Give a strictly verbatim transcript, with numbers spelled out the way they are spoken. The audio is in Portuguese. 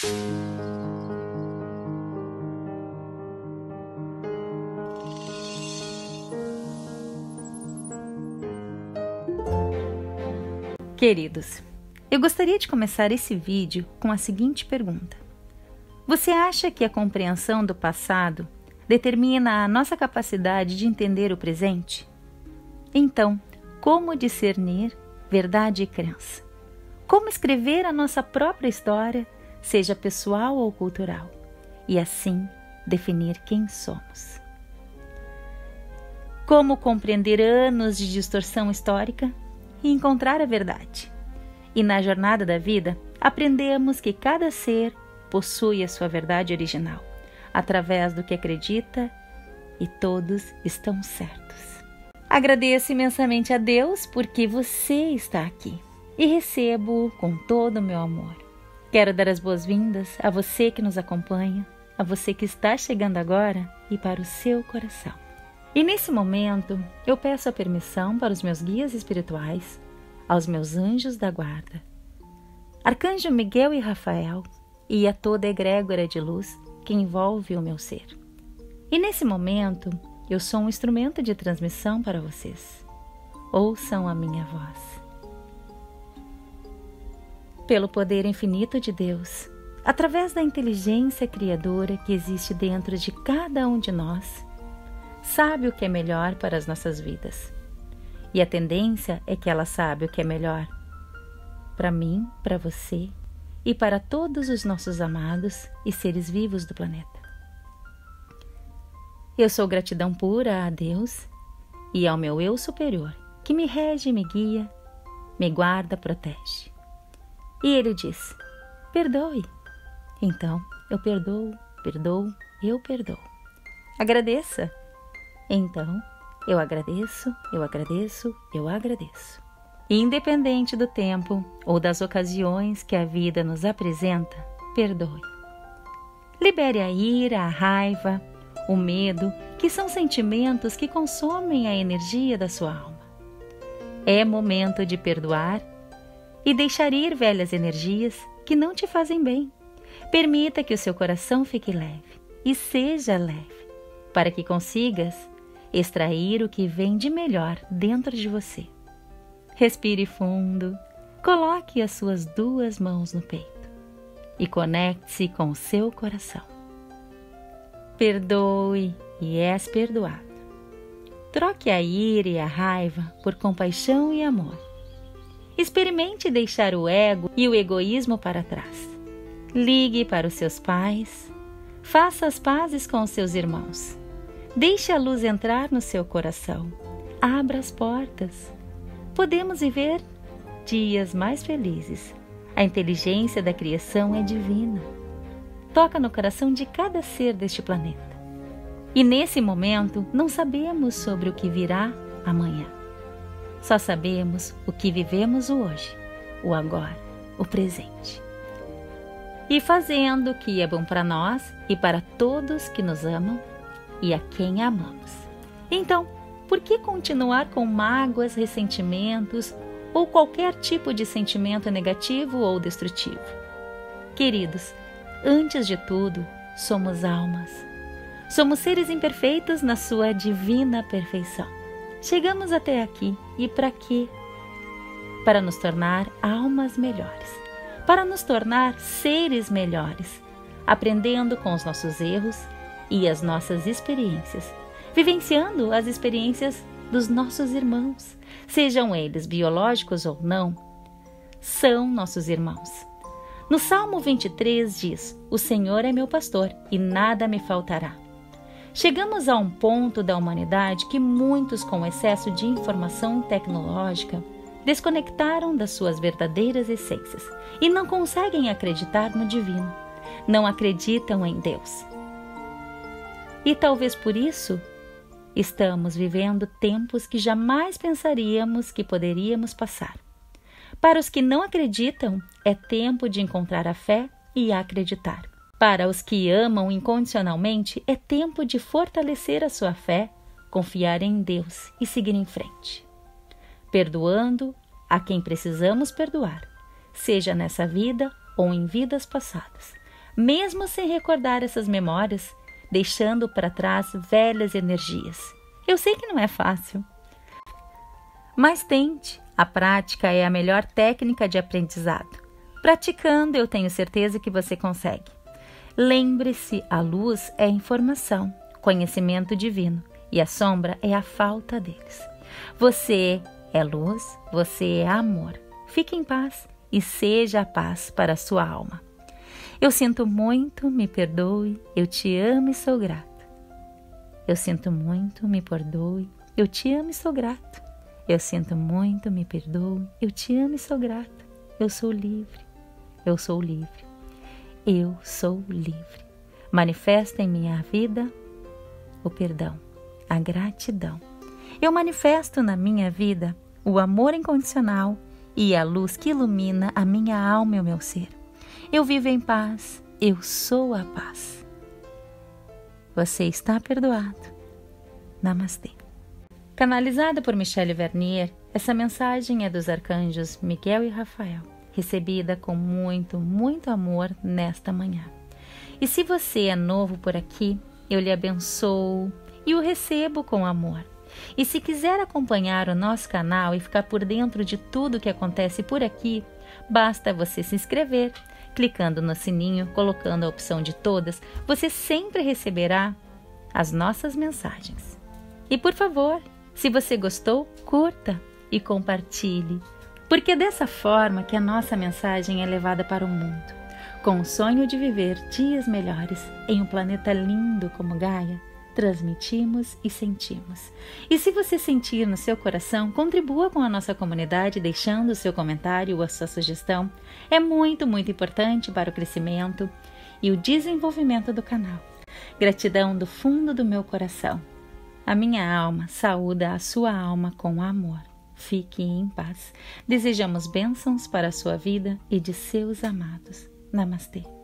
Queridos, eu gostaria de começar esse vídeo com a seguinte pergunta. Você acha que a compreensão do passado determina a nossa capacidade de entender o presente? Então, como discernir verdade e crença? Como escrever a nossa própria história, seja pessoal ou cultural, e assim definir quem somos? Como compreender anos de distorção histórica e encontrar a verdade? E na jornada da vida, aprendemos que cada ser possui a sua verdade original, através do que acredita, e todos estão certos. Agradeço imensamente a Deus porque você está aqui e recebo com todo o meu amor. Quero dar as boas-vindas a você que nos acompanha, a você que está chegando agora e para o seu coração. E nesse momento, eu peço a permissão para os meus guias espirituais, aos meus anjos da guarda, Arcanjo Miguel e Rafael, e a toda a egrégora de luz que envolve o meu ser. E nesse momento, eu sou um instrumento de transmissão para vocês. Ouçam a minha voz. Pelo poder infinito de Deus, através da inteligência criadora que existe dentro de cada um de nós, sabe o que é melhor para as nossas vidas. E a tendência é que ela sabe o que é melhor para mim, para você e para todos os nossos amados e seres vivos do planeta. Eu sou gratidão pura a Deus e ao meu eu superior, que me rege, me guia, me guarda, protege. E ele diz: perdoe. Então, eu perdoo, perdoo, eu perdoo. Agradeça. Então, eu agradeço, eu agradeço, eu agradeço. Independente do tempo ou das ocasiões que a vida nos apresenta, perdoe. Libere a ira, a raiva, o medo, que são sentimentos que consomem a energia da sua alma. É momento de perdoar e deixar ir velhas energias que não te fazem bem. Permita que o seu coração fique leve e seja leve, para que consigas extrair o que vem de melhor dentro de você. Respire fundo, coloque as suas duas mãos no peito e conecte-se com o seu coração. Perdoe e és perdoado. Troque a ira e a raiva por compaixão e amor. Experimente deixar o ego e o egoísmo para trás. Ligue para os seus pais, faça as pazes com os seus irmãos. Deixe a luz entrar no seu coração. Abra as portas. Podemos viver dias mais felizes. A inteligência da criação é divina. Toca no coração de cada ser deste planeta. E nesse momento, não sabemos sobre o que virá amanhã. Só sabemos o que vivemos o hoje, o agora, o presente. E fazendo o que é bom para nós e para todos que nos amam e a quem amamos. Então, por que continuar com mágoas, ressentimentos ou qualquer tipo de sentimento negativo ou destrutivo? Queridos, antes de tudo, somos almas. Somos seres imperfeitos na sua divina perfeição. Chegamos até aqui e para quê? Para nos tornar almas melhores, para nos tornar seres melhores, aprendendo com os nossos erros e as nossas experiências, vivenciando as experiências dos nossos irmãos, sejam eles biológicos ou não, são nossos irmãos. No Salmo vinte e três diz: o Senhor é meu pastor e nada me faltará. Chegamos a um ponto da humanidade que muitos, com excesso de informação tecnológica, desconectaram das suas verdadeiras essências e não conseguem acreditar no divino, não acreditam em Deus. E talvez por isso estamos vivendo tempos que jamais pensaríamos que poderíamos passar. Para os que não acreditam, é tempo de encontrar a fé e acreditar. Para os que amam incondicionalmente, é tempo de fortalecer a sua fé, confiar em Deus e seguir em frente. Perdoando a quem precisamos perdoar, seja nessa vida ou em vidas passadas, mesmo sem recordar essas memórias, deixando para trás velhas energias. Eu sei que não é fácil, mas tente. A prática é a melhor técnica de aprendizado. Praticando, eu tenho certeza que você consegue. Lembre-se, a luz é informação, conhecimento divino, e a sombra é a falta deles. Você é luz, você é amor. Fique em paz e seja a paz para a sua alma. Eu sinto muito, me perdoe, eu te amo e sou grato. Eu sinto muito, me perdoe, eu te amo e sou grato. Eu sinto muito, me perdoe, eu te amo e sou grato. Eu sou livre, eu sou livre, eu sou livre. Manifesta em minha vida o perdão, a gratidão. Eu manifesto na minha vida o amor incondicional e a luz que ilumina a minha alma e o meu ser. Eu vivo em paz, eu sou a paz. Você está perdoado. Namastê. Canalizada por Michele Vernier, essa mensagem é dos arcanjos Miguel e Rafael, recebida com muito, muito amor nesta manhã. E se você é novo por aqui, eu lhe abençoo e o recebo com amor. E se quiser acompanhar o nosso canal e ficar por dentro de tudo que acontece por aqui, basta você se inscrever, clicando no sininho, colocando a opção de todas, você sempre receberá as nossas mensagens. E por favor, se você gostou, curta e compartilhe, porque é dessa forma que a nossa mensagem é levada para o mundo, com o sonho de viver dias melhores em um planeta lindo como Gaia. Transmitimos e sentimos. E se você sentir no seu coração, contribua com a nossa comunidade deixando o seu comentário ou a sua sugestão. É muito, muito importante para o crescimento e o desenvolvimento do canal. Gratidão do fundo do meu coração. A minha alma saúda a sua alma com amor. Fique em paz. Desejamos bênçãos para a sua vida e de seus amados. Namastê.